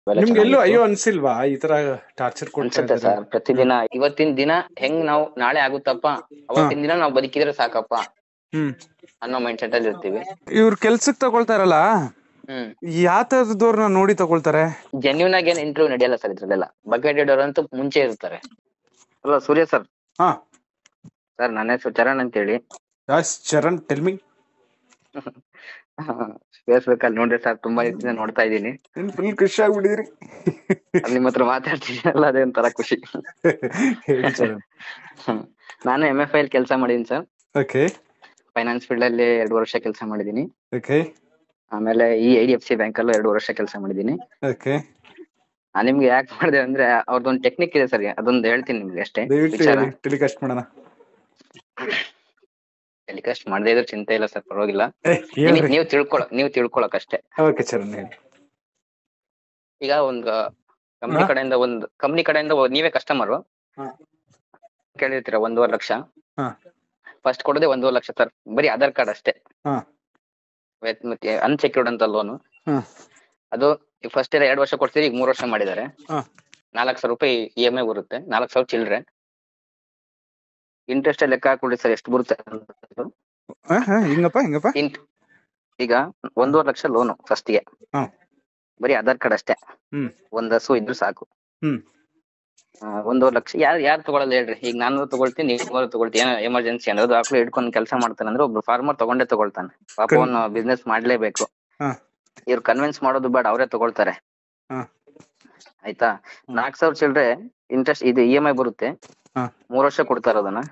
ಅವೆಲ್ಲ ನಿಮ್ಗೆ ಎಲ್ಲೂ ಚೆನ್ನಾಗಿತ್ತು ಅಯ್ಯೋ ಅನ್ಸಿಲ್ವಾ ಈ ತರ ಟಾರ್ಚರ್ ಕೊಡ್ತಾ ಅನ್ಸುತ್ತೆ ಇದಾರೆ? ಸರ್. ಪ್ರತಿದಿನ ಇವತ್ತಿನ ದಿನ ಹೆಂಗ್ ನಾವು ನಾಳೆ ಆಗುತ್ತಪ್ಪ, ಹಾ ಅವತ್ತಿನ ದಿನ ನಾವು ಬದುಕಿದ್ರೆ ಸಾಕಪ್ಪ ಹ್ಮ್ ಅನ್ನೋ ಮೈಂಡ್ ಸೆಟ್ ಅಲ್ಲಿ ಇರ್ತೀವಿ. ಇವ್ರ ಕೆಲ್ಸಕ್ ತಗೊಳ್ತಾರಲ್ಲ, ಹ್ಮ್ ಯಾವ ತರದವ್ರನ್ನ ನೋಡಿ ತಗೊಳ್ತಾರೆ? ಜೆನ್ಯೂನ್ ಆಗಿ ಏನ್ ಇಂಟರ್ವ್ಯೂ ನಡೆಯಲ್ಲ ಸರ್ ಇದ್ರಲ್ಲೆಲ್ಲ. ಬಕೆಟ್ ಹಿಡೋರಂತೂ ಮುಂಚೆ ಇರ್ತಾರೆ. ಅಲ್ವಾ ಸೂರ್ಯ ಸರ್? ಹಾ ಸರ್ ನನ್ನ ಹೆಸರು ಚರಣ್ ಅಂತ ಹೇಳಿ. Charan tell me. ಫೇಸ್ಬುಕ್ ಅಲ್ಲಿ ನೋಡ್ರಿ ಸರ್, ತುಂಬಾ ದಿವಸದಿಂದ ನೋಡ್ತಾ ಇದ್ದೀನಿ. ಫುಲ್ ಖುಷಿ ಆಗ್ಬಿಟ್ಟಿದ್ರಿ. ಅಲ್ಲಿ ನಿಮ್ಮ ಹತ್ರ ಮಾತಾಡ್ತಿದ್ದೀನಲ್ಲ, ಅದೇ ಒಂಥರ ಖುಷಿ. ಹೇಳಿ ಚರಣ್. ನಾನು MFI ಅಲ್ಲಿ ಕೆಲಸ ಮಾಡಿದೀನಿ ಸರ್. ಓಕೆ ಫೈನಾನ್ಸ್ ಫೀಲ್ಡ್ ಅಲ್ಲಿ 2 ವರ್ಷ ಕೆಲಸ ಮಾಡಿದೀನಿ. ಓಕೆ ಆಮೇಲೆ ಈ IDFC ಬ್ಯಾಂಕ್ ಅಲ್ಲೂ 2 ವರ್ಷ ಕೆಲಸ ಮಾಡಿದೀನಿ. ಓಕೆ ನಾನ್ ನಿಮ್ಗೆ ಯಾಕೆ ಮಾಡಿದೆ ಅಂದ್ರೆ ಅವ್ರದ್ದೊಂದು ಟೆಕ್ನಿಕ್ ಇದೆ ಸರ್, ಅದೊಂದು ಹೇಳ್ತೀನಿ ನಿಮ್ಗೆ ಅಷ್ಟೇ ದಯವಿಟ್ಟು ವಿಚಾರ. ಹೇಳಿ, ಟೆಲಿಕಾಸ್ಟ್ ಮಾಡೋಣ. ಟೆಲಿಕಾಸ್ಟ್ ಮಾಡದೇ ಇದ್ರೆ ಚಿಂತೆ ಇಲ್ಲ ಸರ್, ಪರವಾಗಿಲ್ಲ. ಹೇಳ್ರಿ. ನೀವು ತಿಳ್ಕೊಳಕ್ ಅಷ್ಟೇ. ಓಕೆ ಚರಣ್ ಹೇಳಿ. ಈಗ ಒಂದು ಕಂಪ್ನಿ ಕಡೆಯಿಂದ ನೀವೇ ಕಸ್ಟಮರ್ ಕೇಳಿರ್ತೀರ 1.5 ಲಕ್ಷ. ಫಸ್ಟ್ ಕೊಡೋದೇ 1.5 ಲಕ್ಷ ಸರ್, ಬರೀ ಆಧಾರ್ ಕಾರ್ಡ್ ಅಷ್ಟೇ. ಮತ್ತೆ ಅನ್ಸೆಕ್ಯೂರ್ಡ್ ಅಂತ ಲೋನು. ಅದು ಫಸ್ಟ್ 2 ವರ್ಷ ಕೊಡ್ತೀರಿ, ಈಗ 3 ವರ್ಷ ಮಾಡಿದ್ದಾರೆ. 4,000 ರೂಪಾಯಿ EMI ಬರುತ್ತೆ, 4,000 ಚಿಲ್ಡ್ರೆ. ಇಂಟ್ರೆಸ್ಟ್ ಲೆಕ್ಕ ಹಾಕೊಳ್ಳಿ ಸರ್, ಎಷ್ಟು ಬರುತ್ತೆ. ಈಗ 1.5 ಲಕ್ಷ ಲೋನು ಫಸ್ಟ್ಗೆ, ಬರೀ ಆಧಾರ್ ಕಾರ್ಡ್ ಅಷ್ಟೇ, ಒಂದ್ ಹಸು ಇದ್ರು ಸಾಕು. 1.5 ಲಕ್ಷ ಯಾರು ತಗೊಳಲ್ಲ ಹೇಳ್ರಿ? ಈಗ ನಾನು ತಗೊಳ್ತೀನಿ, ನೀವು ತಗೊಳ್ತೀನಿ. ಏನೋ ಎಮರ್ಜೆನ್ಸಿ ಅನ್ನೋದು ಆಕಳು ಹಿಡ್ಕೊಂಡು ಕೆಲಸ ಮಾಡ್ತಾನೆ ಅಂದ್ರೆ ಒಬ್ರು ಫಾರ್ಮರ್ ತಗೊಂಡೇ ತಗೊಳ್ತಾನೆ. ಪಾಪ ಅವನು ಬಿಸ್ನೆಸ್ ಮಾಡ್ಲೇಬೇಕು. ಇವ್ರು ಕನ್ವಿನ್ಸ್ ಮಾಡೋದು ಬೇಡ, ಅವರೇ ತಗೊಳ್ತಾರೆ. ಆಯ್ತಾ? 4,000 ಚಿಲ್ಡ್ರೆ ಇಂಟ್ರೆಸ್ಟ್ ಇದು EMI ಬರುತ್ತೆ. 3 ವರ್ಷ ಕೊಡ್ತಾರ ಅದನ್ನ.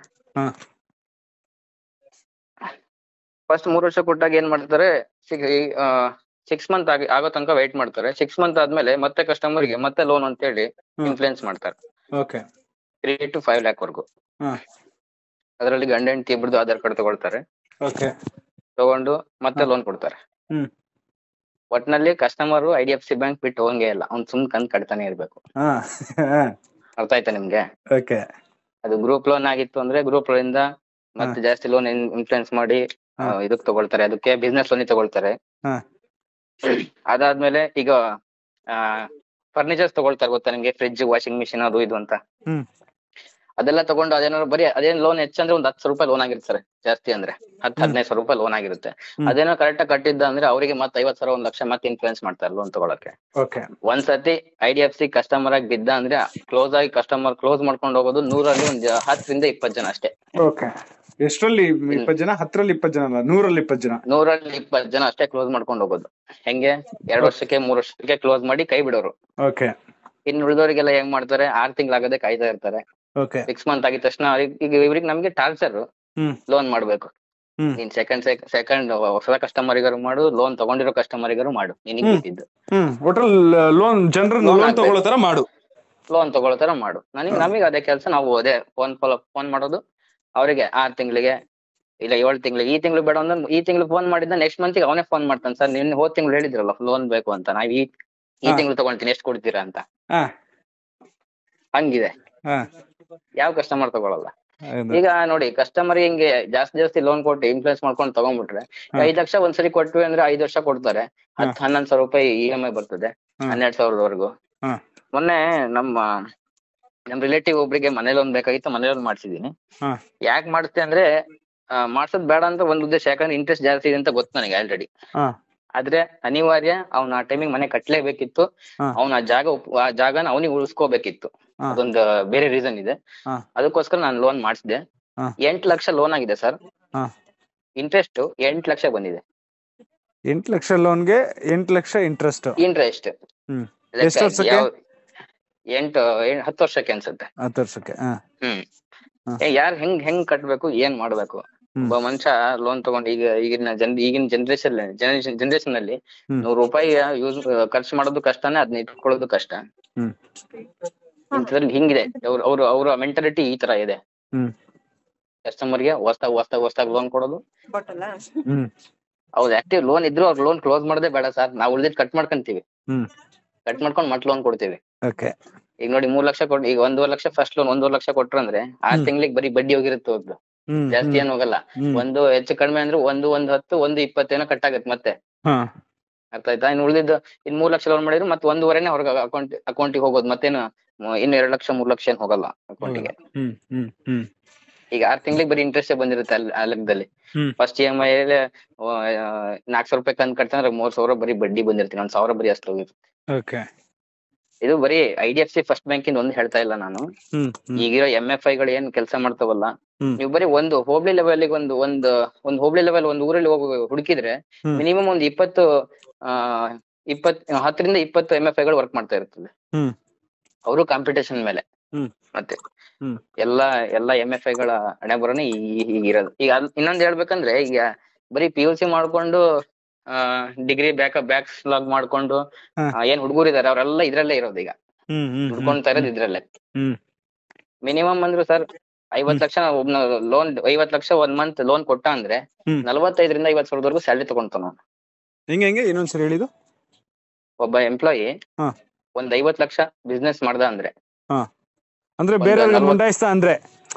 ಫಸ್ಟ್ 3 ವರ್ಷ ಕೊಟ್ಟಾಗ ಏನ್ ಮಾಡ್ತಾರೆ, 6 ಮಂತ್ ಆಗೋ ತನಕ ವೇಟ್ ಮಾಡ್ತಾರೆ. 6 ಮಂತ್ ಆದ್ಮೇಲೆ ಮತ್ತೆ ಕಸ್ಟಮರ್ಗೆ ಮತ್ತೆ ಲೋನ್ ಅಂತ ಹೇಳಿ ಇನ್ಫ್ಲೂಯೆನ್ಸ್ ಮಾಡ್ತಾರೆ. 3 to 5 lakh ವರ್ಗು. ಅದರಲ್ಲಿ ಗಂಡ ಹೆಂಡತಿ ಇಬ್ರದ್ದು ಆಧಾರ್ ಕಾರ್ಡ್ ತಗೊಳ್ತಾರೆ. ತಗೊಂಡು ಮತ್ತೆ ಲೋನ್ ಕೊಡ್ತಾರೆ. ಒಟ್ನಲ್ಲಿ ಕಸ್ಟಮರ್ IDFC ಬ್ಯಾಂಕ್ ಬಿಟ್ಟು ಹೋಗಂಗೆ ಇಲ್ಲ, ಅವ್ನ್ ಸುಮ್ ಕಂತ್ ಕಟ್ತಾನೆ ಇರ್ಬೇಕು. ಅರ್ಥ ಆಯ್ತಾ ನಿಮ್ಗೆ? ಅದು ಗ್ರೂಪ್ ಲೋನ್ ಆಗಿತ್ತು ಅಂದ್ರೆ ಗ್ರೂಪ್ ಲೋನ್ ಇಂದ ಮತ್ತೆ ಜಾಸ್ತಿ ಲೋನ್ ಇನ್ಫ್ಲೂಯೆನ್ಸ್ ಮಾಡಿ ಇದಕ್ ತಗೊಳ್ತಾರೆ, ಅದಕ್ಕೆ ಬಿಸ್ನೆಸ್ ಲೋನ್ ತಗೊಳ್ತಾರೆ. ಅದಾದ್ಮೇಲೆ ಈಗ ಫರ್ನಿಚರ್ಸ್ ತಗೊಳ್ತಾರೆ, ಗೊತ್ತಾ ನಿಮ್ಗೆ? ಫ್ರಿಡ್ಜ್, ವಾಷಿಂಗ್ ಮಿಷಿನ್, ಅದು ಇದು ಅಂತ. ಅದೆಲ್ಲ ತಗೊಂಡು ಅದೇನಾದ್ರು ಬರೀ ಅದೇನ್ ಲೋನ್ ಹೆಚ್ಚಂದ್ರೆ ಒಂದ್ 10,000 ರೂಪಾಯಿ ಲೋನ್ ಆಗಿರ್ತಾರೆ, ಜಾಸ್ತಿ ಅಂದ್ರೆ 10-15,000 ರೂಪಾಯಿ ಲೋನ್ ಆಗಿರುತ್ತೆ. ಅದೇನೋ ಕರೆಕ್ಟ್ ಆಗಿ ಕಟ್ಟಿದ್ದ ಅಂದ್ರೆ ಅವರಿಗೆ ಮತ್ತೆ 50,000 1 ಲಕ್ಷ ಮತ್ತೆ ಇನ್ಫ್ಲೂಯೆನ್ಸ್ ಮಾಡ್ತಾರೆ ಲೋನ್ ತಗೊಳಕ್ಕೆ. ಒಂದ್ಸತಿ IDFC ಕಸ್ಟಮರ್ ಆಗಿ ಬಿದ್ದ ಅಂದ್ರೆ ಕ್ಲೋಸ್ ಆಗಿ ಕಸ್ಟಮರ್ ಕ್ಲೋಸ್ ಮಾಡ್ಕೊಂಡು ಹೋಗೋದು 100ರಲ್ಲಿ ಒಂದು 10ರಿಂದ 20 ಜನ ಅಷ್ಟೇ. ಎಷ್ಟರಲ್ಲಿ 20 ಜನ? 10ರಲ್ಲಿ 20 ಜನ ಅಲ್ಲ, 100ರಲ್ಲಿ 20 ಜನ. 100ರಲ್ಲಿ 20 ಜನ ಅಷ್ಟೇ ಕ್ಲೋಸ್ ಮಾಡ್ಕೊಂಡು ಹೋಗೋದು. ಹೆಂಗೆ? 2 ವರ್ಷಕ್ಕೆ 3 ವರ್ಷಕ್ಕೆ ಕ್ಲೋಸ್ ಮಾಡಿ ಕೈ ಬಿಡೋರು. ಇನ್ನು ಉಳಿದವರಿಗೆಲ್ಲ ಹೆಂಗ್ ಮಾಡ್ತಾರೆ, 6 ತಿಂಗಳಾಗದೆ ಕಾಯ್ತಾ ಇರ್ತಾರೆ. 6 ಮಂತ್ ಆಗಿದ ತಕ್ಷಣ ಈಗ ಇವ್ರಿಗೆ ನಮ್ಗೆ ಟಾರ್ಚರ್, ಲೋನ್ ಮಾಡ್ಬೇಕು. ನೀನ್ ಸೆಕೆಂಡ್ ಹೊಸ ಕಸ್ಟಮರಿಗಾರು ಮಾಡು, ಲೋನ್ ತಗೊಂಡಿರೋ ಕಸ್ಟಮರಿಗಾರು ಮಾಡು, ನಿನಗ್ ಬಿಟ್ಟಿದ್ದು. ಲೋನ್ ತಗೊಳ್ಳೋ ತರ ಮಾಡು. ನಮಗೆ ಅದೇ ಕೆಲಸ. ನಾವು ಅದೇ ಫೋನ್ ಮಾಡೋದು ಅವರಿಗೆ 6 ತಿಂಗಳಿಗೆ ಇಲ್ಲ 7 ತಿಂಗಳಿಗೆ. ಈ ತಿಂಗಳು ಬೇಡ ಅಂದ್ರೆ ಈ ತಿಂಗಳು ಫೋನ್ ಮಾಡಿದ್ದ ನೆಕ್ಸ್ಟ್ ಮಂತ್ ಅವನೇ ಫೋನ್ ಮಾಡ್ತಾನೆ, ಸರ್ ನಿನ್ನ ಹೋದ್ ತಿಂಗಳು ಹೇಳಿದ್ರಲ್ಲ ಲೋನ್ ಬೇಕು ಅಂತ, ನಾವ್ ಈ ತಿಂಗಳು ತಗೊಳ್ತೀನಿ, ಎಷ್ಟು ಕೊಡ್ತೀರಾ ಅಂತ. ಹಂಗಿದೆ, ಯಾವ ಕಸ್ಟಮರ್ ತಗೊಳಲ್ಲ. ಈಗ ನೋಡಿ, ಕಸ್ಟಮರ್ ಹಿಂಗೆ ಜಾಸ್ತಿ ಲೋನ್ ಕೊಟ್ಟು ಇನ್ಫ್ಲೂಯೆನ್ಸ್ ಮಾಡ್ಕೊಂಡು ತಗೊಂಡ್ಬಿಟ್ರೆ 5 ಲಕ್ಷ ಒಂದ್ಸರಿ ಕೊಟ್ವಿ ಅಂದ್ರೆ 5 ವರ್ಷ ಕೊಡ್ತಾರೆ. 10-11 ಸಾವಿರ ರೂಪಾಯಿ EMI ಬರ್ತದೆ, 12,000ವರೆಗೂ. ಮೊನ್ನೆ ನಮ್ಮ ರಿಲೇಟಿವ್ ಒಬ್ರಿಗೆ ಮನೆ ಲೋನ್ ಬೇಕಾಗಿತ್ತು, ಮನೆ ಲೋನ್ ಮಾಡ್ಸಿದೀನಿ. ಯಾಕೆ ಮಾಡಿಸ್ತೆ ಅಂದ್ರೆ ಮಾಡ್ಸೋದ್ ಬೇಡ ಅಂತ ಒಂದ್ ಉದ್ದೇಶ, ಯಾಕಂದ್ರೆ ಇಂಟ್ರೆಸ್ಟ್ ಜಾಸ್ತಿ ಇದೆ ಅಂತ ಗೊತ್ತು ನನಗೆ ಆಲ್ರೆಡಿ. ಆದ್ರೆ ಅನಿವಾರ್ಯ, ಅವ್ನ ಆ ಟೈಮಿಗೆ ಮನೆ ಕಟ್ಲೇಬೇಕಿತ್ತು. ಅವ್ನ ಆ ಜಾಗನ ಅವನಿಗೆ ಉಳಿಸ್ಕೋಬೇಕಿತ್ತು. ಅದೊಂದು ಬೇರೆ ರೀಸನ್ ಇದೆ, ಅದಕ್ಕೋಸ್ಕರ ನಾನು ಲೋನ್ ಮಾಡಿಸಿದೆ. 8 ಲಕ್ಷ ಲೋನ್ ಆಗಿದೆ ಸರ್, ಇಂಟ್ರೆಸ್ಟ್ 8 ಲಕ್ಷ ಬಂದಿದೆ. 8 ಲಕ್ಷ ಲೋನ್ಗೆ 8 ಲಕ್ಷ ಇಂಟ್ರೆಸ್ಟ್. 10 ವರ್ಷಕ್ಕೆ ಅನ್ಸುತ್ತೆ. 10 ವರ್ಷಕ್ಕೆ. ಯಾರು ಹೆಂಗ್ ಕಟ್ಬೇಕು, ಏನ್ ಮಾಡ್ಬೇಕು? ಒಬ್ಬ ಮನುಷ್ಯ ಲೋನ್ ತಗೊಂಡು ಈಗಿನ ಜನರೇಷನ್ ಅಲ್ಲಿ 100 ರೂಪಾಯಿ ಖರ್ಚು ಮಾಡೋದು ಕಷ್ಟನೇ, ಅದನ್ನ ಇಟ್ಕೊಳ್ಳೋದು ಕಷ್ಟ. ಇಂಥದ್ರಲ್ಲಿ ಹಿಂಗಿದೆ ಅವ್ರ ಮೆಂಟಾಲಿಟಿ, ಈ ತರ ಇದೆ. ಕಸ್ಟಮರ್ಗೆ ಹೊಸ್ತಾಗ್ ಲೋನ್ ಕೊಡೋದು. ಹೌದು, ಆಕ್ಟಿವ್ ಲೋನ್ ಇದ್ರು ಅವ್ರ ಲೋನ್ ಕ್ಲೋಸ್ ಮಾಡದೆ ಬೇಡ ಸರ್, ನಾವು ಉಳಿದಿದ್ದು ಕಟ್ ಮಾಡ್ಕೊಂತೀವಿ. ಕಟ್ ಮಾಡ್ಕೊಂಡು ಮತ್ತೆ ಲೋನ್ ಕೊಡ್ತೀವಿ. ಈಗ ನೋಡಿ 3 ಲಕ್ಷ ಕೊಟ್ಟು, ಈಗ 1.5 ಲಕ್ಷ ಫಸ್ಟ್ ಲೋನ್ 1.5 ಲಕ್ಷ ಕೊಟ್ರಂದ್ರೆ 6 ತಿಂಗಳಿಗೆ ಬರೀ ಬಡ್ಡಿ ಹೋಗಿರುತ್ತೆ, ಹೋಗ್ದು ಜಾಸ್ತಿ ಏನ್ ಹೋಗಲ್ಲ. ಒಂದು ಹೆಚ್ಚು ಕಡಿಮೆ ಅಂದ್ರೆ 1.10 1.20 ಏನೋ ಕಟ್ ಆಗತ್ತೆ ಮತ್ತೆ. ಅರ್ಥ ಆಯ್ತಾ? ಇನ್ನು ಉಳಿದಿದ್ದು ಇನ್ 3 ಲಕ್ಷ ಲೋನ್ ಮಾಡಿದ್ರು ಮತ್ತೆ 1.5 ಹೊರಗೆ ಅಕೌಂಟಿಗೆ ಹೋಗೋದು, ಮತ್ತೇನು ಇನ್ನು 2 ಲಕ್ಷ 3 ಲಕ್ಷ ಏನ್ ಹೋಗಲ್ಲ ಅಕೌಂಟಿಗೆ. ಈಗ 6 ತಿಂಗಳಿಗೆ ಬರೀ ಇಂಟ್ರೆಸ್ಟ್ ಬಂದಿರುತ್ತೆ ಆ ಲೆಕ್ಕದಲ್ಲಿ. ಫಸ್ಟ್ EMI 400 ರೂಪಾಯಿ ಕಂತು ಕಟ್ತಂದ್ರೆ 3,000 ಬರೀ ಬಡ್ಡಿ ಬಂದಿರ್ತೀನಿ, 1,000 ಬರೀ ಅಷ್ಟು ಹೋಗಿರುತ್ತೆ. ಇದು ಬರೀ IDFC ಫಸ್ಟ್ ಬ್ಯಾಂಕಿಂದ ಒಂದು ಹೇಳ್ತಾ ಇಲ್ಲ ನಾನು. ಈಗಿರೋ MFI ಗಳು ಏನ್ ಕೆಲಸ ಮಾಡ್ತಾವಲ್ಲ, ನೀವು ಬರೀ ಒಂದು ಹೋಬಳಿ ಲೆವೆಲ್ ಒಂದು ಹೋಬಳಿ ಲೆವೆಲ್ ಒಂದು ಊರಲ್ಲಿ ಹೋಗಿ ಹುಡುಕಿದ್ರೆ ಮಿನಿಮಮ್ ಒಂದು 10ರಿಂದ 20 MFI ಗಳು ವರ್ಕ್ ಮಾಡ್ತಾ ಇರ್ತದೆ. ಅವರು ಕಾಂಪಿಟೇಷನ್ ಮೇಲೆ. ಮತ್ತೆ ಎಲ್ಲಾ MFI ಗಳ ಹಣೆ ಬರೋನೆ ಹೀಗಿರೋದು. ಈಗ ಇನ್ನೊಂದ್ ಹೇಳ್ಬೇಕಂದ್ರೆ, ಈಗ ಬರೀ PUC ಮಾಡ್ಕೊಂಡು ಡಿಗ್ರಿ ಬ್ಯಾಕ್ಲಾಗ್ ಮಾಡ್ಕೊಂಡು ಏನ್ ಹುಡುಗರು ಇದಾರೆ ಅವರೆಲ್ಲ ಇದ್ರಲ್ಲೇ ಇರೋದು. ಈಗ ಹುಡ್ಕೊಂತಾ ಇರೋದು ಇದ್ರಲ್ಲೇ. ಮಿನಿಮಮ್ ಅಂದ್ರು ಸರ್ 50 ಲಕ್ಷ ಒಬ್ನ ಲೋನ್ 50 ಲಕ್ಷ 1 ಮಂತ್ ಲೋನ್ ಕೊಟ್ಟ ಅಂದ್ರೆ 45ರಿಂದ 50,000 ಸ್ಯಾಲರಿ ತಗೊಂತಾನ. ಹೆಂಗೆ ಇನ್ನೊಂದ್ಸರಿ ಹೇಳಿದು? ಒಬ್ಬ ಎಂಪ್ಲಾಯಿ ಒಂದ್ 50 ಲಕ್ಷ ಬಿಸ್ನೆಸ್ ಮಾಡ್ದ ಅಂದ್ರೆ ಬೇರೆ ಮುಂಡಾಯಿಸ್ತಾ ಅಂದ್ರೆ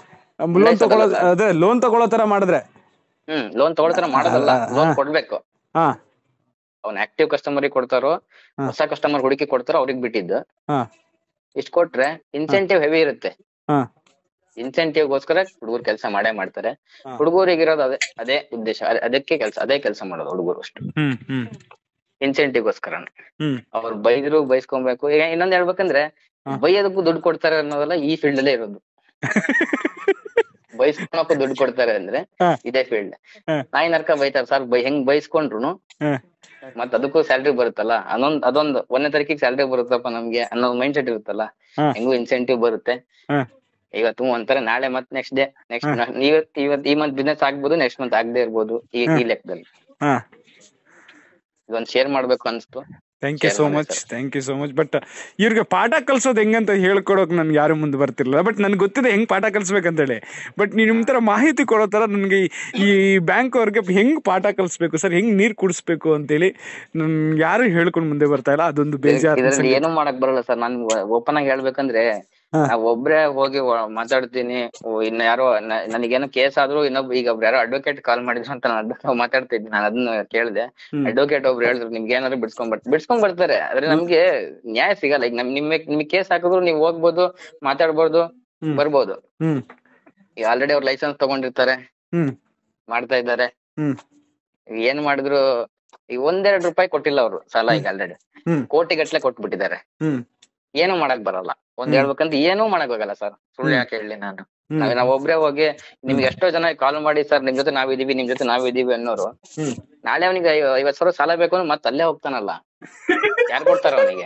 ಲೋನ್ ತಗೊಳ್ಳೋ ತರ ಮಾಡಿದ್ರೆ ಲೋನ್ ತಗೊಳ್ಳೋ ತರ ಮಾಡೋದಲ್ಲ, ಲೋನ್ ಕೊಡ್ಬೇಕು. ಅವ್ನ ಆಕ್ಟಿವ್ ಕಸ್ಟಮರ್ ಕೊಡ್ತಾರೋ ಹೊಸ ಕಸ್ಟಮರ್ ಹುಡುಕಿ ಕೊಡ್ತಾರೋ ಅವ್ರಿಗೆ ಬಿಟ್ಟಿದ್ದು. ಇಷ್ಟ ಕೊಟ್ರೆ ಇನ್ಸೆಂಟಿವ್ ಹೆವಿ ಇರುತ್ತೆ. ಇನ್ಸೆಂಟಿವ್ ಗೋಸ್ಕರ ಹುಡುಗರು ಕೆಲಸ ಮಾಡೇ ಮಾಡ್ತಾರೆ. ಹುಡುಗರಿಗಿರೋದು ಅದೇ ಉದ್ದೇಶ, ಅದೇ ಕೆಲಸ ಮಾಡೋದು ಹುಡುಗರು ಅಷ್ಟು. ಇನ್ಸೆಂಟಿವ್ ಗೋಸ್ಕರ ಅವ್ರು ಬೈದ್ರು ಬೈಸ್ಕೊಬೇಕು. ಈಗ ಇನ್ನೊಂದ್ ಹೇಳ್ಬೇಕಂದ್ರೆ, ಬೈಯೋದಕ್ಕೂ ದುಡ್ಡು ಕೊಡ್ತಾರೆ ಅನ್ನೋದೆಲ್ಲ ಈ ಫೀಲ್ಡ್ ಅಲ್ಲೇ ಇರೋದು. ಬೈಸ್ಕೊಳಕ್ಕೂ ದುಡ್ಡು ಕೊಡ್ತಾರೆ ಅಂದ್ರೆ ಇದೇ ಫೀಲ್ಡ್. ನಾಯಿ ನರ್ಕ ಬೈತಾರೆ ಸರ್, ಹೆಂಗ್ ಬೈಸ್ಕೊಂಡ್ರು ಮತ್ ಅದಕ್ಕೂ ಸ್ಯಾಲ್ರಿ ಬರುತ್ತಲ್ಲ, ಅದೊಂದು 1ನೇ ತಾರೀಕಿಗೆ ಸ್ಯಾಲ್ರಿ ಬರುತ್ತಪ್ಪ ನಮ್ಗೆ ಅನ್ನೋ ಮೈಂಡ್ ಸೆಟ್ ಇರುತ್ತಲ್ಲ, ಹೆಂಗು ಇನ್ಸೆಂಟಿವ್ ಬರುತ್ತೆ. ಇವತ್ತು ಒಂಥರ ನಾಳೆ ಮತ್ ನೆಕ್ಸ್ಟ್ ಡೇ ಇವತ್ತು ಈ ಮಂತ್ ಬಿಸ್ನೆಸ್ ಆಗ್ಬೋದು, ನೆಕ್ಸ್ಟ್ ಮಂತ್ ಆಗದೆ ಇರ್ಬೋದು. ಈ ಲೆಕ್ಕದಲ್ಲಿ ಇದೊಂದು ಶೇರ್ ಮಾಡ್ಬೇಕು ಅನ್ಸ್ತು. Thank you so much. But ಇವ್ರಿಗೆ ಪಾಠ ಕಲ್ಸೋದು ಹೆಂಗಂತ ಹೇಳ್ಕೊಡೋಕ್ ನನ್ಗೆ ಯಾರು ಮುಂದೆ ಬರ್ತಿರ್ಲಿಲ್ಲ. ಬಟ್ ನನ್ಗೆ ಗೊತ್ತಿದೆ ಹೆಂಗ್ ಪಾಠ ಕಲ್ಸ್ಬೇಕಂತ ಹೇಳಿ. ಬಟ್ ನೀವು ನಿಮ್ ತರ ಮಾಹಿತಿ ಕೊಡೋ ತರ ನನ್ಗೆ ಈ ಬ್ಯಾಂಕ್ ಅವ್ರಿಗೆ ಹೆಂಗ್ ಪಾಠ ಕಲ್ಸ್ಬೇಕು ಸರ್, ಹೆಂಗ್ ನೀರ್ ಕುಡಿಸ್ಬೇಕು ಅಂತೇಳಿ ನನ್ಗೆ ಯಾರು ಹೇಳ್ಕೊಂಡ್ ಮುಂದೆ ಬರ್ತಾ ಇಲ್ಲ. ಅದೊಂದು ಬೇಜಾರು. ಏನು ಮಾಡಕ್ ಬರಲ್ಲ ಸರ್. ನಾನ್ ಓಪನ್ ಆಗಿ ಹೇಳ್ಬೇಕಂದ್ರೆ, ನಾವ್ ಒಬ್ರೇ ಹೋಗಿ ಮಾತಾಡ್ತೀನಿ. ಇನ್ನ ಯಾರೋ ನನಗೇನೋ ಕೇಸ್ ಆದ್ರೂ ಇನ್ನೊಬ್ಬ ಈಗ ಒಬ್ರು ಯಾರೋ ಅಡ್ವೊಕೇಟ್ ಕಾಲ್ ಮಾಡಿದ್ರು ಅಂತ ನಾನು ಮಾತಾಡ್ತಾ ಇದ್ದೀನಿ. ನಾನು ಅದನ್ನ ಕೇಳಿದೆ. ಅಡ್ವೊಕೇಟ್ ಒಬ್ರು ಹೇಳಿದ್ರು ನಿಮ್ಗೆ ಏನಾದ್ರು ಬಿಡ್ಸ್ಕೊಂಡ್ ಬರ್ತಾರೆ. ಆದ್ರೆ ನಮ್ಗೆ ನ್ಯಾಯ ಸಿಗಲ್ಲ. ಈಗ ನಿಮ್ಗೆ ಕೇಸ್ ಹಾಕಿದ್ರು ನೀವು ಹೋಗ್ಬೋದು, ಮಾತಾಡ್ಬೋದು, ಬರ್ಬೋದು. ಈಗ ಆಲ್ರೆಡಿ ಅವ್ರು ಲೈಸೆನ್ಸ್ ತಗೊಂಡಿರ್ತಾರೆ, ಮಾಡ್ತಾ ಇದ್ದಾರೆ. ಏನ್ ಮಾಡಿದ್ರು ಈಗ 1-2 ರೂಪಾಯಿ ಕೊಟ್ಟಿಲ್ಲ ಅವರು ಸಾಲ. ಈಗ ಆಲ್ರೆಡಿ ಕೋಟಿಗಟ್ಲೆ ಕೊಟ್ಬಿಟ್ಟಿದ್ದಾರೆ. ಏನು ಮಾಡಕ್ ಬರಲ್ಲ. ಹೇಳ್ಬೇಕಂದ್ರೆ ಏನೂ ಮಾಡಕ್ ಆಗಲ್ಲ ಸರ್. ಸುಳ್ಳು ಯಾಕೆ ಹೇಳಿ ನಾನು. ನಾವ್ ಒಬ್ರೇ ಹೋಗಿ ನಿಮ್ಗೆ ಎಷ್ಟೋ ಜನ ಕಾಲ್ ಮಾಡಿ ಸರ್ ನಿಮ್ ಜೊತೆ ನಾವಿದೀವಿ ಅನ್ನೋರು, ನಾಳೆ ಅವನಿಗೆ 50,000 ಸಾಲ ಬೇಕು ಅಂದ್ರೆ ಮತ್ತೆ ಅಲ್ಲೇ ಹೋಗ್ತಾನಲ್ಲ. ಯಾರು ಕೊಡ್ತಾರ ಅವನಿಗೆ?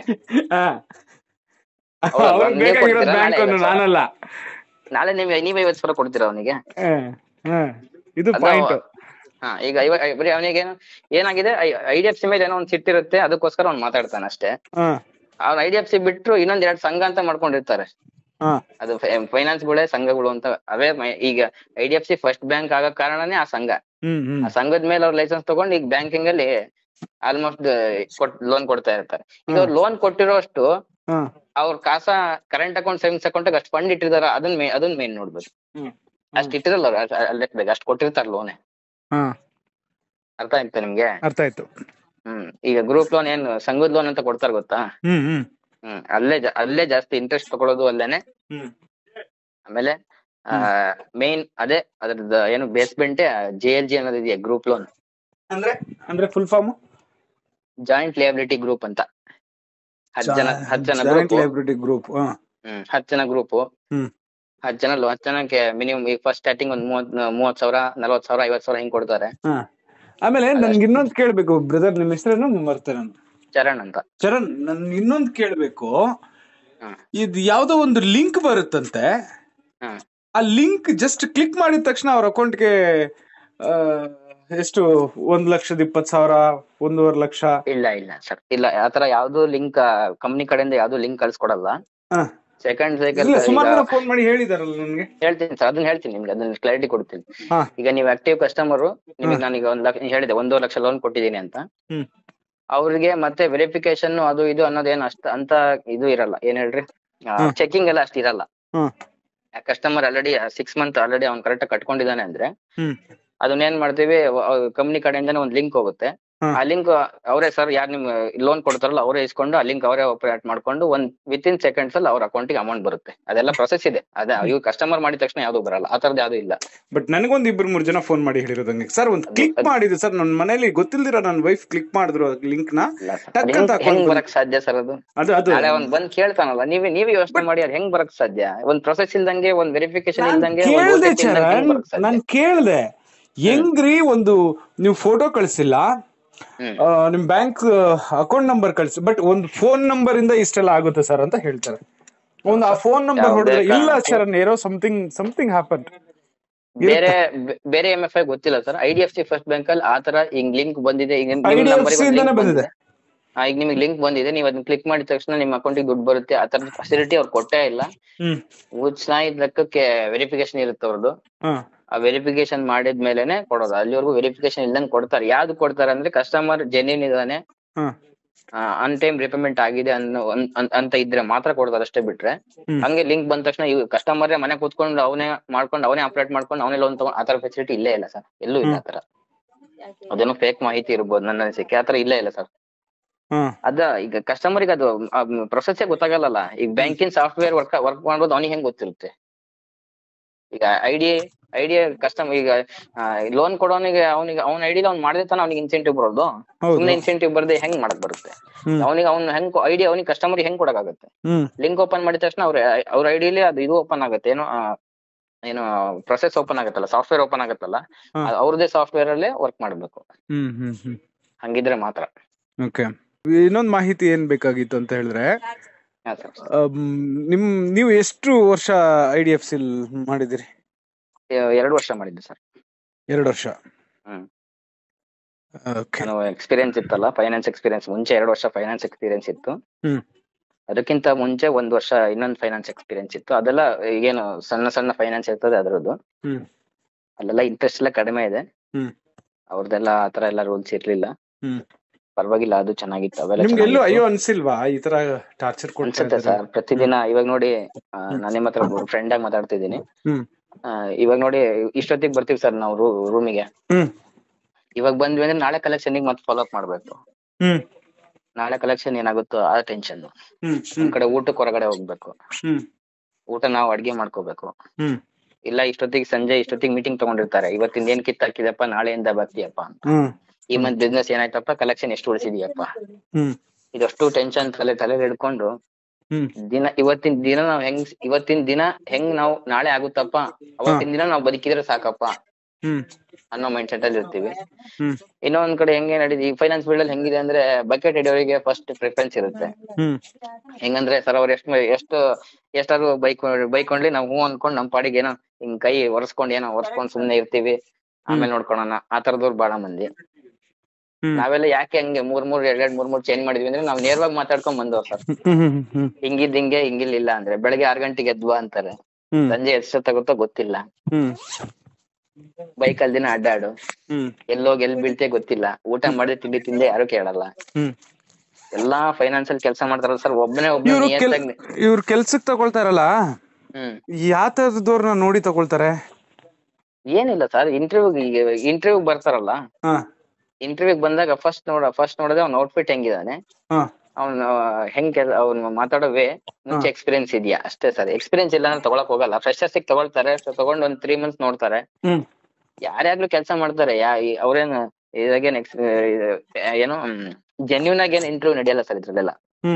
ನಾಳೆ ನೀವ್ 50,000 ಕೊಡ್ತೀರ ಅವನಿಗೆ? ಈಗ ಬರೀ ಅವನಿಗೆ ಏನಾಗಿದೆ, IDFC ಮೇಲೆ ಏನೋ ಒಂದ್ ಸಿಟ್ಟಿರುತ್ತೆ, ಅದಕ್ಕೋಸ್ಕರ ಅವ್ನು ಮಾತಾಡ್ತಾನೆ ಅಷ್ಟೇ. ಅವ್ನ IDFC ಬಿಟ್ರು ಇನ್ನೊಂದ್ 2 ಸಂಘ ಅಂತ ಮಾಡ್ಕೊಂಡಿರ್ತಾರೆ. ಅದು ಫೈನಾನ್ಸ್ಗಳೇ ಸಂಘಗಳು ಅಂತ. ಅವೇ ಈಗ IDFC ಫಸ್ಟ್ ಬ್ಯಾಂಕ್ ಆಗೋ ಕಾರಣನೇ ಆ ಸಂಘ. ಆ ಸಂಘದ ಮೇಲೆ ಅವ್ರ ಲೈಸೆನ್ಸ್ ತಗೊಂಡು ಈಗ ಬ್ಯಾಂಕಿಂಗ್ ಅಲ್ಲಿ ಆಲ್ಮೋಸ್ಟ್ ಲೋನ್ ಕೊಡ್ತಾ ಇರ್ತಾರೆ. ಈಗ ಅವ್ರು ಲೋನ್ ಕೊಟ್ಟಿರೋಷ್ಟು ಅವ್ರ ಕರೆಂಟ್ ಅಕೌಂಟ್, ಸೇವಿಂಗ್ಸ್ ಅಕೌಂಟ್ ಅಷ್ಟು ಫಂಡ್ ಇಟ್ಟಿದಾರ, ಅದನ್ನ ಮೇನ್ ನೋಡ್ಬೇಕು. ಅಷ್ಟ್ ಇಟ್ಟಿರಲ್ಲ ಅವ್ರು, ಅಷ್ಟ್ ಕೊಟ್ಟಿರ್ತಾರ ಲೋನ್. ಅರ್ಥ ಆಯ್ತಾ ನಿಮ್ಗೆ? ಅರ್ಥ ಆಯ್ತು. ಈಗ ಗ್ರೂಪ್ ಲೋನ್ ಏನ್ ಸಂಘದ ಲೋನ್ ಅಂತ ಕೊಡ್ತಾರ ಗೊತ್ತಾ? ಅಲ್ಲೇ ಜಾಸ್ತಿ ಇಂಟ್ರೆಸ್ಟ್ ತಗೊಳ್ಳೋದು ಅಲ್ಲೇನೆ. ಆಮೇಲೆ ಮೇನ್ ಅದ್ರದ್ದು ಏನು ಬೇಸ್ಮೆಂಟ್ JLG ಅನ್ನೋದು ಇದೆಯಾ, ಗ್ರೂಪ್ ಲೋನ್ ಅಂದ್ರೆ full form joint liability group ಅಂತ. 10 ಜನ ಗ್ರೂಪ್. 10 ಜನ ಗ್ರೂಪ್, 10 ಜನಕ್ಕೆ ಮಿನಿಮಮ್ ಈಗ ಫಸ್ಟ್ ಸ್ಟಾರ್ಟಿಂಗ್ ಒಂದ್ 30,000 40,000 50,000 ಹಿಂಗ್ ಕೊಡ್ತಾರೆ. ಆಮೇಲೆ ನನ್ಗೆ ಇನ್ನೊಂದ್ ಕೇಳ್ಬೇಕು ಬ್ರದರ್, ನಿಮ್ ಹೆಸರೇನು ಮರ್ತೇನೆ ನಾನು? ಚರಣ್ ಅಂತ. ಚರಣ್, ನನ್ ಇನ್ನೊಂದ್ ಕೇಳ್ಬೇಕು. ಇದು ಯಾವ್ದೋ ಒಂದು ಲಿಂಕ್ ಬರುತ್ತಂತೆ, ಆ ಲಿಂಕ್ ಜಸ್ಟ್ ಕ್ಲಿಕ್ ಮಾಡಿದ ತಕ್ಷಣ ಅವ್ರ ಅಕೌಂಟ್ಗೆ ಎಷ್ಟು 1,20,000 1.5 ಲಕ್ಷ? ಇಲ್ಲ ಸರ್, ಇಲ್ಲ ಆತರ ಯಾವ್ದು ಲಿಂಕ್ ಕಂಪ್ನಿ ಕಡೆಯಿಂದ ಯಾವ್ದು ಲಿಂಕ್ ಕಳ್ಸ್ಕೊಡಲ್ಲ. ಸೆಕೆಂಡ್ ಸುಮಾರು ಜನ ಫೋನ್ ಮಾಡಿ ಹೇಳಿದಾರಲ್ಲ ನನ್ಗೆ. ಹೇಳ್ತೀನಿ ಸರ್, ಅದನ್ನ ಹೇಳ್ತೀನಿ ನಿಮ್ಗೆ, ಅದನ್ನ ಕ್ಲಾರಿಟಿ ಕೊಡ್ತೀನಿ. ಈಗ ನೀವು ಆಕ್ಟಿವ್ ಕಸ್ಟಮರ್, ನಿಮಗೆ ನಾನೀಗ 1 ಲಕ್ಷ ಹೇಳಿದೆ, 1.5 ಲಕ್ಷ ಲೋನ್ ಕೊಟ್ಟಿದ್ದೀನಿ ಅಂತ. ಅವ್ರಿಗೆ ಮತ್ತೆ ವೆರಿಫಿಕೇಶನ್ ಅದು ಇದು ಅನ್ನೋದೇನು ಅಂತ ಇದು ಇರಲ್ಲ. ಏನ್ ಹೇಳ್ರಿ, ಚೆಕಿಂಗ್ ಎಲ್ಲ ಅಷ್ಟ್ ಇರಲ್ಲ. ಕಸ್ಟಮರ್ ಆಲ್ರೆಡಿ 6 ಮಂತ್ ಆಲ್ರೆಡಿ ಅವ್ನು ಕರೆಕ್ಟ್ ಕಟ್ಕೊಂಡಿದ್ದಾನೆ ಅಂದ್ರೆ ಅದನ್ನ ಏನ್ ಮಾಡ್ತೀವಿ, ಕಂಪ್ನಿ ಕಡೆಯಿಂದಾನೆ ಒಂದ್ ಲಿಂಕ್ ಹೋಗುತ್ತೆ. ಆ ಲಿಂಕ್ ಅವರೇ ಸರ್ ಯಾರು ನಿಮ್ ಲೋನ್ ಕೊಡ್ತಾರಲ್ಲ ಅವರೇ ಇಸ್ಕೊಂಡು ಆ ಲಿಂಕ್ ಅವರೇ ಆಪರೇಟ್ ಮಾಡ್ಕೊಂಡು ವಿತಿನ್ ಸೆಕೆಂಡ್ಸ್ ಅಲ್ಲಿ ಅವ್ರ ಅಕೌಂಟಿಗೆ ಅಮೌಂಟ್ ಬರುತ್ತೆ. ಅದೆಲ್ಲ ಪ್ರೊಸೆಸ್ ಇದೆ. ಇವ್ ಕಸ್ಟಮರ್ ಮಾಡಿದ ತಕ್ಷಣ ಯಾವ್ದು ಬರಲ್ಲ, ಆ ತರದ್ದು ಯಾವ್ದು ಇಲ್ಲ. ಬಟ್ ನನಗೊಂದು 2-3 ಜನ ಫೋನ್ ಮಾಡಿ ಹೇಳಿರೋದಂಗೆ, ಸರ್ ಒಂದು ಕ್ಲಿಕ್ ಮಾಡಿದೆ ಸರ್ ನನ್ನ ಮನೇಲಿ ಗೊತ್ತಿಲ್ದಿರ ನನ್ನ ವೈಫ್ ಕ್ಲಿಕ್ ಮಾಡಿದ್ರು ಲಿಂಕ್ ನ, ಹೆಂಗ್ ಬರಕ್ ಸಾಧ್ಯ ಸರ್ ಅದು? ನಾಳೆ ಒಂದ್ ಬಂದ್ ಕೇಳ್ತಾನಲ್ಲ, ನೀವೇ ಯೋಚನೆ ಮಾಡಿ ಅದು ಹೆಂಗ್ ಬರಕ್ ಸಾಧ್ಯ? ಒಂದ್ ಪ್ರೊಸೆಸ್ ಇಲ್ದಂಗೆ, ಒಂದ್ ವೆರಿಫಿಕೇಶನ್ ಇಲ್ದಂಗೆ ನಾನ್ ಕೇಳ್ದೆ ಹೆಂಗ್ರಿ, ಒಂದು ನೀವು ಫೋಟೋ ಕಳ್ಸಿಲ್ಲ, ನಿಮ್ ಬ್ಯಾಂಕ್ ಅಕೌಂಟ್ ನಂಬರ್ ಕಳ್ಸಿ, ಬಟ್ ಒಂದು ಫೋನ್ ನಂಬರ್ ಇಂದ ಇಷ್ಟೆಲ್ಲ ಆಗುತ್ತೆ ಸರ್ ಅಂತ ಹೇಳ್ತಾರೆ. ಒಂದು ಆ ಫೋನ್ ನಂಬರ್ ಹೊಡೆದ್ರೆ ಇಲ್ಲ ಸರ್ ಏನೋ ಸಮಥಿಂಗ್ ಹ್ಯಾಪನ್. ಬೇರೆ MFI ಗೊತ್ತಿಲ್ಲ ಸರ್. IDFC ಫಸ್ಟ್ ಬ್ಯಾಂಕ್ ಅಲ್ಲಿ ಆತರ ಹಿಂಗ್ ಲಿಂಕ್ ಬಂದಿದೆ, ಈಗ ನಿಮ್ಗೆ ಲಿಂಕ್ ಬಂದಿದೆ, ನೀವು ಅದನ್ನ ಕ್ಲಿಕ್ ಮಾಡಿದ ತಕ್ಷಣ ನಿಮ್ ಅಕೌಂಟಿಗೆ ದುಡ್ಡು ಬರುತ್ತೆ, ಆ ತರದ ಫೆಸಿಲಿಟಿ ಅವ್ರು ಕೊಟ್ಟೇ ಇಲ್ಲ. ಚೆನ್ನಾಗಿದ್ ಲೆಕ್ಕಕ್ಕೆ ವೆರಿಫಿಕೇಶನ್ ಇರುತ್ತೆ ಅವ್ರದ್ದು. ಆ ವೆರಿಫಿಕೇಶನ್ ಮಾಡಿದ್ಮೇಲೆನೆ ಕೊಡೋದು. ಅಲ್ಲಿವರೆಗೂ ವೆರಿಫಿಕೇಶನ್ ಇಲ್ದಂಗೆ ಕೊಡ್ತಾರೆ. ಯಾವ್ದು ಕೊಡ್ತಾರೆ ಅಂದ್ರೆ ಕಸ್ಟಮರ್ ಜೆನ್ಯೂನ್ ಇದಾನೆ, ಅನ್ ಟೈಮ್ ರಿಪೇಮೆಂಟ್ ಆಗಿದೆ ಅಂತ ಇದ್ರೆ ಮಾತ್ರ ಕೊಡ್ತಾರೆ, ಅಷ್ಟೇ. ಬಿಟ್ರೆ ಹಂಗೆ ಲಿಂಕ್ ಬಂದ ತಕ್ಷಣ ಕಸ್ಟಮರ್ ಮನೆ ಕೂತ್ಕೊಂಡು ಅವನೇ ಆಪರೇಟ್ ಮಾಡ್ಕೊಂಡು ಅವನೇ ಲೋನ್ ತಗೊಂಡು ಆತರ ಫೆಸಿಲಿಟಿ ಇಲ್ಲೇ ಇಲ್ಲ ಸರ್, ಎಲ್ಲೂ ಇಲ್ಲ ಆತರ. ಅದೇನೋ ಫೇಕ್ ಮಾಹಿತಿ ಇರ್ಬೋದು ನನ್ನ ಅನಿಸಿಕೆ, ಆತರ ಇಲ್ಲೇ ಇಲ್ಲ ಸರ್. ಈಗ ಕಸ್ಟಮರ್ಗೆ ಅದು ಪ್ರೊಸೆಸ್ ಗೊತ್ತಾಗಲ್ಲ. ಈಗ ಬ್ಯಾಂಕಿನ ಸಾಫ್ಟ್ವೇರ್ ವರ್ಕ್ ಮಾಡೋದು ಅವನಿಗೆ ಹೆಂಗ್ ಗೊತ್ತಿರುತ್ತೆ? ಈಗ ಐಡಿಯಾ ಕಸ್ಟಮರ್ ಈಗ ಲೋನ್ ಕೊಡೋನಿಗೆ ಅವ್ನ ಐಡಿಯಲ್ಲಿ ಅವ್ನು ಮಾಡಿದ್ರೆ ತಾನೆ ಅವ್ನಿಗೆ ಇನ್ಸೆಂಟಿವ್ ಬರೋದು. ಸುಮ್ನೆ ಇನ್ಸೆಂಟಿವ್ ಬರ್ದೆ ಹೆಂಗ್ ಮಾಡಕ್ ಬರುತ್ತೆ? ಅವ್ನು ಹೆಂಗ್ ಐಡಿಯಾ ಅವ್ನಿಗೆ ಕಸ್ಟಮರ್ ಹೆಂಗ್ ಕೊಡಕ್ಕಾಗತ್ತೆ? ಲಿಂಕ್ ಓಪನ್ ಮಾಡಿದ ತಕ್ಷಣ ಅವ್ರ ಐಡಿಯಲ್ಲಿ ಅದು ಇದು ಓಪನ್ ಆಗುತ್ತೆ, ಏನು ಪ್ರೊಸೆಸ್ ಓಪನ್ ಆಗುತ್ತಲ್ಲ, ಸಾಫ್ಟ್ವೇರ್ ಓಪನ್ ಆಗುತ್ತಲ್ಲ, ಅವ್ರದೇ ಸಾಫ್ಟ್ವೇರ್ ಅಲ್ಲೇ ವರ್ಕ್ ಮಾಡ್ಬೇಕು. ಹಂಗಿದ್ರೆ ಮಾತ್ರ. ಇನ್ನೊಂದು ಮಾಹಿತಿ ಏನ್ ಬೇಕಾಗಿತ್ತು ಅಂತ ಹೇಳಿದ್ರೆ, ನೀವು ಎಷ್ಟು ವರ್ಷ IDFC ಮಾಡಿದಿರಿ? 2 ವರ್ಷ ಮಾಡಿದ್ದೆ ಸರ್. 2 ವರ್ಷ. ನಾನು ಎಕ್ಸ್ಪೀರಿಯನ್ಸ್ ಇತ್ತಲ್ಲ, ಫೈನಾನ್ಸ್ ಎಕ್ಸ್ಪೀರಿಯನ್ಸ್ ಮುಂಚೆ 2 ವರ್ಷ ಫೈನಾನ್ಸ್ ಎಕ್ಸ್ಪೀರಿಯನ್ಸ್ ಇತ್ತು. ಅದಕ್ಕಿಂತ ಮುಂಚೆ 1 ವರ್ಷ ಇನ್ನೊಂದು ಫೈನಾನ್ಸ್ ಎಕ್ಸ್ಪೀರಿಯನ್ಸ್ ಇತ್ತು. ಅದೆಲ್ಲ ಏನು ಸಣ್ಣ ಫೈನಾನ್ಸ್ ಇರ್ತದೆ ಅದ್ರದ್ದು, ಅಲ್ಲೆಲ್ಲ ಇಂಟ್ರೆಸ್ಟ್ ಎಲ್ಲ ಕಡಿಮೆ ಇದೆ. ಅವ್ರದ್ದೆಲ್ಲ ಆತರ ಎಲ್ಲ ರೂಲ್ಸ್ ಇರ್ಲಿಲ್ಲ, ಪರವಾಗಿಲ್ಲ, ಅದು ಚೆನ್ನಾಗಿತ್ತು. ಅವೆಲ್ಲ ಅಯ್ಯೋ ಅನ್ಸಿಲ್ವಾ ಈ ತರ ಟಾರ್ಚರ್ ಅನ್ಸುತ್ತೆ ಸರ್ ಪ್ರತಿದಿನ. ಇವಾಗ ನೋಡಿ, ನಾನು ನಿಮ್ಮ ಹತ್ರ ಫ್ರೆಂಡ್ ಆಗಿ ಮಾತಾಡ್ತಿದ್ದೀನಿ. ಇವಾಗ ನೋಡಿ, ಇಷ್ಟೊತ್ತಿಗೆ ಬರ್ತೀವಿ ಸರ್ ನಾವು ರೂಮಿಗೆ. ಇವಾಗ ಬಂದ್ವಿ ಅಂದ್ರೆ ನಾಳೆ ಕಲೆಕ್ಷನ್ ಮತ್ತೆ ಫಾಲೋ ಅಪ್ ಮಾಡ್ಬೇಕು. ನಾಳೆ ಕಲೆಕ್ಷನ್ ಏನಾಗುತ್ತೋ ಆ ಟೆನ್ಷನ್. ಒಂದ್ ಕಡೆ ಊಟಕ್ಕೆ ಹೊರಗಡೆ ಹೋಗ್ಬೇಕು, ಊಟ ನಾವು ಅಡ್ಗೆ ಮಾಡ್ಕೋಬೇಕು. ಇಲ್ಲ ಇಷ್ಟೊತ್ತಿಗೆ ಮೀಟಿಂಗ್ ತಗೊಂಡಿರ್ತಾರೆ, ಇವತ್ತಿಂದ ಏನ್ ಕಿತ್ತಾಕಿದಪ್ಪ, ನಾಳೆಯಿಂದ ಬರ್ತೀಯಪ್ಪ ಅಂತ. ಈ ಮಂತ್ ಬಿಸ್ನೆಸ್ ಏನಾಯ್ತಪ್ಪ, ಕಲೆಕ್ಷನ್ ಎಷ್ಟು ಉಳಿಸಿದ್ಯಪ್ಪ, ಇದಷ್ಟು ಟೆನ್ಷನ್ ತಲೆ ಹಿಡ್ಕೊಂಡು ಇವತ್ತಿನ ದಿನ ಹೆಂಗ್ ನಾವು ನಾಳೆ ಆಗುತ್ತಪ್ಪ, ಅವತ್ತಿನ ದಿನ ನಾವು ಬದುಕಿದ್ರೆ ಸಾಕಪ್ಪ ಅನ್ನೋ ಮೈಂಡ್ ಸೆಟ್ ಅಲ್ಲಿ ಇರ್ತೀವಿ. ಇನ್ನೊಂದ್ ಕಡೆ ಹೆಂಗೆ ನಡೀತಿ ಈ ಫೈನಾನ್ಸ್ ಫೀಲ್ಡ್ ಅಲ್ಲಿ ಹೆಂಗಿದೆ ಅಂದ್ರೆ, ಬಕೆಟ್ ಹಿಡಿಯೋರಿಗೆ ಫಸ್ಟ್ ಪ್ರಿಫರೆನ್ಸ್ ಇರುತ್ತೆ. ಹೆಂಗಂದ್ರೆ ಸರ್ ಅವ್ರು ಎಷ್ಟಾದ್ರು ಬೈಕೊಂಡ್ಲಿ ನಾವು ಹೂ ಅನ್ಕೊಂಡ್ ನಮ್ ಪಾಡಿಗೆ ಏನೋ ಹಿಂಗ್ ಕೈ ಒರೆಸ್ಕೊಂಡ್ ಸುಮ್ನೆ ಇರ್ತೀವಿ, ಆಮೇಲೆ ನೋಡ್ಕೊಳೋಣ, ಆ ತರದವ್ರು ಬಾಳ ಮಂದಿ. ನಾವೆಲ್ಲ ಯಾಕೆ ಹಂಗೆ ಮೂರ್ ಚೇಂಜ್ ಮಾಡಿದ್ವಿ ಅಂದ್ರೆ, ನಾವ್ ನೇರವಾಗಿ ಮಾತಾಡ್ಕೊಂಡ್ ಬಂದವ್ ಸರ್. ಹಿಂಗಿಲ್ಲ ಅಂದ್ರೆ ಬೆಳಗ್ಗೆ 6 ಗಂಟೆಗೆ ಎದ್ವಾ ಅಂತಾರೆ, ಸಂಜೆ ಎಷ್ಟೊತ್ತಾಗುತ್ತೋ ಗೊತ್ತಿಲ್ಲ. ಬೈಕಲ್ ದಿನ ಅಡ್ಡಾಡು, ಎಲ್ಲೋಗಿ ಎಲ್ಲಿ ಬೀಳ್ತೆ ಗೊತ್ತಿಲ್ಲ, ಊಟ ಮಾಡಿದ್ರೆ ತಿಂಡಿ ತಿಂದೆ ಯಾರು ಕೇಳಲ್ಲ. ಎಲ್ಲಾ ಫೈನಾನ್ಸ್ ಅಲ್ಲಿ ಕೆಲಸ ಮಾಡ್ತಾರಲ್ಲ ಸರ್, ಒಬ್ಬನೇ ಇವ್ರು ಕೆಲ್ಸಕ್ ತಗೊಳ್ತಾರಲ್ಲ, ಯಾವ ತರದವ್ರನ್ನ ನೋಡಿ ತಗೊಳ್ತಾರೆ? ಏನಿಲ್ಲ ಸರ್, ಇಂಟರ್ವ್ಯೂ ಬರ್ತಾರಲ್ಲ, ಇಂಟರ್ವ್ಯೂಗ್ ಬಂದಾಗ ಫಸ್ಟ್ ನೋಡೋದೇ ಅವ್ನ ಔಟ್ಫಿಟ್ ಹೆಂಗಿದಾನೆ, ಅವ್ನು ಮಾತಾಡೋ ವೇ, ಮುಂಚೆ ಎಕ್ಸ್ಪೀರಿಯನ್ಸ್ ಇದೆಯಾ ಅಷ್ಟೇ ಸರ್. ಎಕ್ಸ್ಪೀರಿಯನ್ಸ್ ಇಲ್ಲ ಅಂದ್ರೆ ತಗೊಳಕ್ ಹೋಗಲ್ಲ. ಫ್ರೆಶರ್ಸ್ ತಗೊಳ್ತಾರೆ, ತಗೊಂಡ್ ಒಂದ್ 3 months ನೋಡ್ತಾರೆ. ಯಾರ್ಯಾಗ್ಲೂ ಕೆಲಸ ಮಾಡ್ತಾರೆ, ಅವ್ರೇನು ಇದಾಗೇನ್ ಏನು ಜೆನ್ಯೂನ್ ಆಗಿ ಏನ್ ಇಂಟರ್ವ್ಯೂ ನಡೆಯಲ್ಲ ಸರ್ ಇದ್ರಲ್ಲೆಲ್ಲ.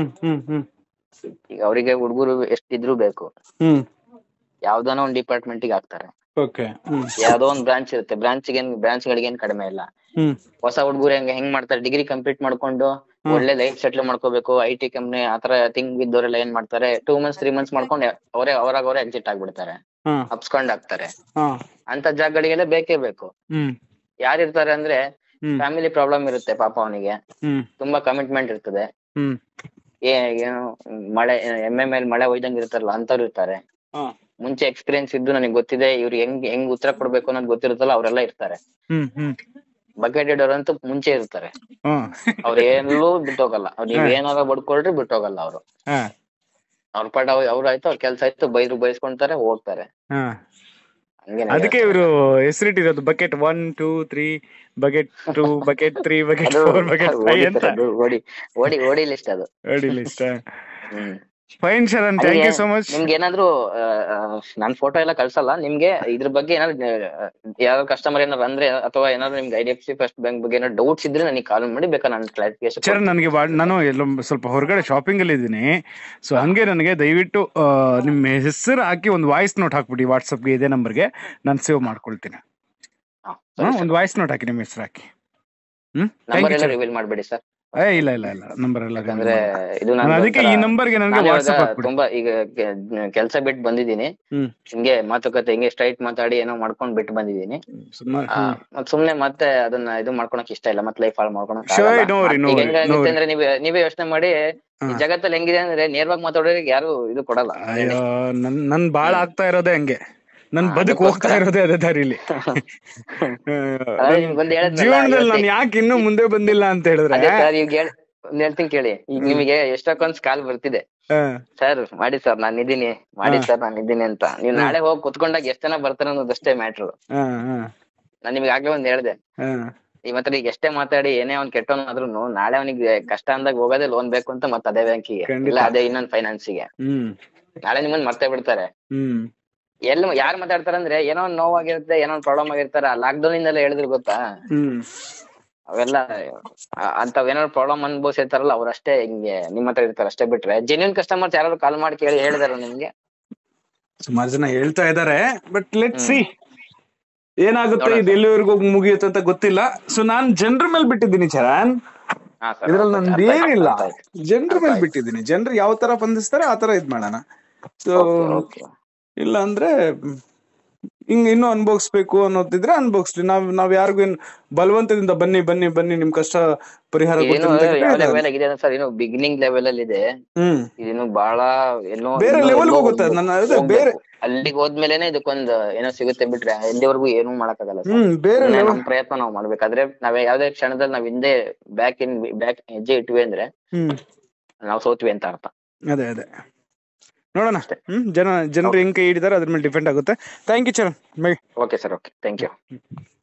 ಈಗ ಅವರಿಗೆ ಹುಡುಗರು ಎಷ್ಟಿದ್ರು ಬೇಕು, ಯಾವ್ದಾನ ಒಂದ್ ಡಿಪಾರ್ಟ್ಮೆಂಟ್ ಗೆ ಹಾಕ್ತಾರೆ. ಯಾವ್ದೋ ಒಂದ್ ಬ್ರಾಂಚ್ ಇರುತ್ತೆ, ಬ್ರಾಂಚ್ಗಳಿಗೇನ್ ಕಡಿಮೆ ಇಲ್ಲ. ಹೊಸ ಹುಡುಗರು ಹೆಂಗ್ ಮಾಡ್ತಾರೆ, ಡಿಗ್ರಿ ಕಂಪ್ಲೀಟ್ ಮಾಡ್ಕೊಂಡು ಒಳ್ಳೆ ಲೈಫ್ ಸೆಟ್ಲ್ ಮಾಡ್ಕೋಬೇಕು, IT ಕಂಪ್ನಿ ಆತರ ಥಿಂಕ್ ಇದ್ದವರೆಲ್ಲ ಏನ್ ಮಾಡ್ತಾರೆ, 2 months 3 months ಮಾಡ್ಕೊಂಡು ಅವರೇ ಎಕ್ಸಿಟ್ ಆಗ್ಬಿಡ್ತಾರೆ, ಅಪ್ಸ್ಕೊಂಡ್ ಆಗ್ತಾರೆ. ಅಂತ ಜಾಗಗಳಿಗೆಲ್ಲ ಬೇಕೇ ಬೇಕು. ಯಾರಿರ್ತಾರೆ ಅಂದ್ರೆ, ಫ್ಯಾಮಿಲಿ ಪ್ರಾಬ್ಲಮ್ ಇರುತ್ತೆ ಪಾಪ, ಅವನಿಗೆ ತುಂಬಾ ಕಮಿಟ್ಮೆಂಟ್ ಇರ್ತದೆ, ಏನು ಮಳೆ ಎಮ್ಮೆ ಮೇಲೆ ಮಳೆ ಒಯ್ದಂಗ್ ಇರ್ತಾರಲ್ಲ ಅಂತವ್ರು ಇರ್ತಾರೆ. ಮುಂಚೆ ಎಕ್ಸ್ಪೀರಿಯನ್ಸ್ ಇದ್ದು ನನಗೆ ಗೊತ್ತಿದೆ ಇವ್ರಿಗೆ ಹೆಂಗ್ ಉತ್ತರ ಕೊಡ್ಬೇಕು ಅನ್ನೋದು ಗೊತ್ತಿರುತ್ತಲ್ಲ, ಅವರೆಲ್ಲ ಇರ್ತಾರೆ. ಬಕೆಟ್ ಹಿಡೋರಂತೂ ಮುಂಚೆ ಇರ್ತಾರೆ, ಅವ್ರ ಎಲ್ಲೂ ಬಿಟ್ಟೋಗಲ್ಲ. ನೀವ್ ಏನಾರ ಬಡ್ಕೊಳ್ರಿ ಬಿಟ್ಟೋಗಲ್ಲ ಅವರು. ಅವ್ರ ಪಾಠ ಅವ್ರಾಯ್ತು, ಅವ್ರ ಕೆಲ್ಸ ಆಯ್ತು, ಬೈಸ್ಕೊಂತಾರೆ, ಹೋಗ್ತಾರೆ. ಹಂಗೇನ್ ಅದಕ್ಕೆ ಹೇಳಕ್ ಇವರು ಆಗಲ್ಲ. ಹೆಸರಿಟ್ಟಿರೋದು ಬಕೆಟ್ 1 2 3, ಬಕೆಟ್ 2, ಬಕೆಟ್ 3, ಬಕೆಟ್ ಅದು 4, ಬಕೆಟ್ 5 ಓಡಿ ಅಂತ. ಸರ್, ಅದು ಓಡಿ ಲಿಸ್ಟ್ ಅದು. ಅಡಿಲ್ಲ ಇಷ್ಟ. ಹ್ಮ್. ಫೈನ್ ಶರಣ್, ಅಲ್ಲಿಗೆ ಥ್ಯಾಂಕ್ ಯು ಸೋ ಮಚ್. ನಿಮ್ಗೆ ಏನಾದ್ರು ನಾನ್ ಫೋಟೋ ಎಲ್ಲ ಕಳ್ಸಲ್ಲ ನಿಮ್ಗೆ. ಇದ್ರ ಬಗ್ಗೆ ಏನಾದ್ರು ಯಾವ ಕಸ್ಟಮರ್ ಏನಾದ್ರು ಅಂದ್ರೆ, ಅಥವಾ ಏನಾದ್ರು ನಿಮ್ಗೆ IDFC ಫಸ್ಟ್ ಬ್ಯಾಂಕ್ ಬಗ್ಗೆ ಏನಾದ್ರು ಡೌಟ್ಸ್ ಇದ್ರೆ ನನಗೆ ಕಾಲ್ ಮಾಡಿ, ಬೇಕಾ ನಾನು ಕ್ಲಾರಿಫಿಕೇಶನ್ ಚರಣ್, ಕೊಡ್ತೀನಿ. ನನಗೆ ನಾನು ಎಲ್ಲೋ ಸ್ವಲ್ಪ ಹೊರಗಡೆ ಶಾಪಿಂಗ್ ಅಲ್ಲಿ ಇದ್ದೀನಿ. ಸೊ ಹಂಗೆ ನನಗೆ ದಯವಿಟ್ಟು ನಿಮ್ಮ ಹೆಸರು ಹಾಕಿ ಒಂದು ವಾಯ್ಸ್ ನೋಟ್ ಹಾಕ್ಬಿಡಿ ವಾಟ್ಸಪ್ಗೆ, ಇದೇ ನಂಬರ್ಗೆ ನಾನು ಸೇವ್ ಮಾಡ್ಕೊಳ್ತೀನಿ. ಸರಿ ಒಂದು ಸರ್. ವಾಯ್ಸ್ ನೋಟ್ ಹಾಕಿ ನಿಮ್ಮ ಹೆಸರು ಹಾಕಿ. ಥ್ಯಾಂಕ್ ನಂಬರ್ ಯು ಎಲ್ಲ ಚರಣ್. ರಿವೀಲ್ ಮಾಡ್ಬೇಡಿ ಸರ್. ಇಲ್ಲ ಇಲ್ಲ ಇಲ್ಲ, ನಂಬರ್ ಎಲ್ಲ ರಿವೀಲ್ ಯಾಕಂದ್ರೆ ಮಾಡಲ್ಲ. ಇದು ನಾನು ನಂದು ಅದಕ್ಕೆ ಒಂಥರ, ಈ ನಂಬರ್ಗೆ ನನಗೆ ನಾನು ಇವಾಗ ವಾಟ್ಸಪ್ ಹಾಕ್ಬಿಡಿ. ತುಂಬಾ ಈಗ ಕೆಲ್ಸ ಬಿಟ್ಟು ಬಂದಿದ್ದೀನಿ. ಹಿಂಗೆ ಮಾತುಕತೆ ಹಿಂಗೆ ಸ್ಟ್ರೈಟ್ ಮಾತಾಡಿ ಏನೋ ಮಾಡ್ಕೊಂಡ್ ಬಿಟ್ಟು ಬಂದಿದ್ದೀನಿ. ಮತ್ ಸುಮ್ನೆ ಮತ್ತೆ ಅದನ್ನ ಇದು ಮಾಡ್ಕೊಳಕ್ ಇಷ್ಟ ಇಲ್ಲ, ಮತ್ತೆ ಲೈಫ್ ಹಾಳು ಮಾಡ್ಕೊಳಕ್ ಆಗಲ್ಲ. ಈಗ ಹೆಂಗಾಗುತ್ತೆ ಅಂದ್ರೆ ನೀವೇ ಯೋಚನೆ ಮಾಡಿ, ಈ ಜಗತ್ತಲ್ಲಿ ಹೆಂಗಿದೆ ಅಂದ್ರೆ ನೇರವಾಗಿ ಮಾತಾಡೋರಿಗೆ ಯಾರು ಇದು ಕೊಡಲ್ಲ. ಅಯ್ಯೋ, ನನ್ ಬಾಳ ಆಗ್ತಾ ಇರೋದೇ ಹಂಗೆ, ನನ್ ಬದುಕು ಹೋಗ್ತಾ ಅದಕ್ಕೋಸ್ಕರ ಇರೋದೇ ಅದೇ ದಾರಿಲಿ. ನಿಮ್ಗೊಂದು ಹೇಳದ್ನಲ್ಲ ಜೀವನದಲ್ಲಿ ಇವತ್ತೇ. ನಾನು ಯಾಕೆ ಇನ್ನೂ ಮುಂದೆ ಬಂದಿಲ್ಲ ಅಂತ ಹೇಳಿದ್ರೆ, ಅದೇ ಸರ್, ಈಗ ಹೇಳ್ತೀನಿ ಕೇಳಿ. ಈಗ ನಿಮಗೆ ಎಷ್ಟಕ್ಕೊಂದ್ ಕಾಲ್ ಬರ್ತಿದೆ, ಸರ್ ಮಾಡಿ ಸರ್ ನಾನು ಇದ್ದೀನಿ, ಮಾಡಿ ಸರ್ ನಾನು ಇದ್ದೀನಿ ಅಂತ. ನೀವ್ ನಾಳೆ ಹೋಗಿ ಕುತ್ಕೊಂಡಾಗ ಎಷ್ಟ್ ಜನ ಬರ್ತಾರ ಅನ್ನೋದಷ್ಟೇ ಮ್ಯಾಟ್ರು. ನಾನ್ ನಿಮ್ಗೆ ಆಗ್ಲೇ ಒಂದ್ ಹೇಳ್ದೆ, ಇವತ್ತು ಈಗ ಎಷ್ಟೇ ಮಾತಾಡಿ ಏನೇ ಅವ್ನ್ ಕೆಟ್ಟವನಾದ್ರೂ ನಾಳೆ ಅವನಿಗೆ ಕಷ್ಟ ಅಂದಾಗ ಹೋಗೋದೇ ಲೋನ್ ಬೇಕು ಅಂತ, ಮತ್ತೆ ಅದೇ ಬ್ಯಾಂಕಿಗೆ, ಇಲ್ಲ ಅದೇ ಇನ್ನೊಂದ್ ಫೈನಾನ್ಸಿಗೆ. ನಾಳೆ ನಿಮ್ಮನ್ ಮರ್ತೇ ಬಿಡ್ತಾರೆ. ಯಾರು ಮಾತಾಡ್ತಾರ ಅಂದ್ರೆ, ಏನೋ ಒಂದ್ ನೋವಾಗಿರುತ್ತೆ, ಏನೋ ಒಂದ್ ಪ್ರಾಬ್ಲಮ್ ಆಗಿರ್ತಾರ. ಲಾಕ್ಡೌನ್ ಇಂದೆಲ್ಲ ಹೇಳಿದ್ರು ಗೊತ್ತಾ, ಅವೆಲ್ಲ ಅಂತವ್ ಏನಾದ್ರು ಪ್ರಾಬ್ಲಮ್ ಅನ್ಭವಿಸಿರ್ತಾರಲ್ಲ ಅವ್ರಷ್ಟೇ ಹಿಂಗೆ ನಿಮ್ ಹತ್ರ ಇರ್ತಾರ ಅಷ್ಟೇ. ಬಿಟ್ರೆ ಜೆನ್ಯೂನ್ ಕಸ್ಟಮರ್ಸ್ ಯಾರು ಕಾಲ್ ಮಾಡಿ ಕೇಳಿ ಹೇಳಿದಾರ ನಿಮ್ಗೆ? ಸುಮಾರು ಜನ ಹೇಳ್ತಾ ಇದಾರೆ, ಬಟ್ ಲೆಟ್ ಸಿ ಏನಾಗುತ್ತೆ, ಇದು ಎಲ್ಲಿವರೆಗೂ ಮುಗಿಯುತ್ತೆ ಅಂತ ಗೊತ್ತಿಲ್ಲ. ಸೊ ನಾನ್ ಜನರ ಮೇಲೆ ಬಿಟ್ಟಿದ್ದೀನಿ ಚರಣ್, ಇದ್ರಲ್ಲಿ ನಂದು ಏನಿಲ್ಲ. ಜನರ ಮೇಲೆ ಬಿಟ್ಟಿದ್ದೀನಿ, ಜನರು ಯಾವ ತರ ಬಂದಿಸ್ತಾರೆ ಆ ತರ ಇದ್ ಮಾಡೋಣ. ಸೊ ಇಲ್ಲ ಅಂದ್ರೆ ಇನ್ನೂ ಅನ್ಭವಿಸ್ಬೇಕು ಅನ್ನೋದಿದ್ರೆ ಅನ್ಭವಿಸ್ಲಿ. ನಾವ್ ಯಾರಿಗೂ ಏನ್ ಬಲವಂತದಿಂದ ಬನ್ನಿ ಬನ್ನಿ ಬನ್ನಿ ನಿಮ್ ಕಷ್ಟ ಪರಿಹಾರ ಸರ್, ಏನು ಬಿಗಿನಿಂಗ್ ಲೆವೆಲ್ ಅಲ್ಲಿ ಇದೆ. ಇದೇನು ಬಹಳ ಏನೋ ಬೇರೆ ಲೆವೆಲ್ ಹೋಗುತ್ತೆ. ಬೇರೆ ಅಲ್ಲಿಗೆ ಹೋದ್ಮೇಲೆನೆ ಇದಕ್ಕೊಂದ್ ಏನೋ ಸಿಗುತ್ತೆ. ಬಿಟ್ರೆ ಎಲ್ಲಿವರೆಗೂ ಏನೂ ಮಾಡಕ್ಕಾಗಲ್ಲ. ಬೇರೆ ನಮ್ ಪ್ರಯತ್ನ ನಾವ್ ಮಾಡ್ಬೇಕಾದ್ರೆ, ನಾವೇ ಯಾವ್ದೇ ಕ್ಷಣದಲ್ಲಿ ನಾವ್ ಹಿಂದೆ ಬ್ಯಾಕ್ ಹೆಜ್ಜೆ ಇಟ್ವಿ ಅಂದ್ರೆ ನಾವ್ ಸೋತ್ವಿ ಅಂತ ಅರ್ಥ. ಅದೇ ನೋಡೋಣ. ಜನರು ಹೆಂಗ್ ಕೈ ಹಿಡಿದಾರೆ ಅದ್ರ ಮೇಲೆ ಡಿಪೆಂಡ್ ಆಗುತ್ತೆ. Thank you Charan. Okay sir, okay, thank you.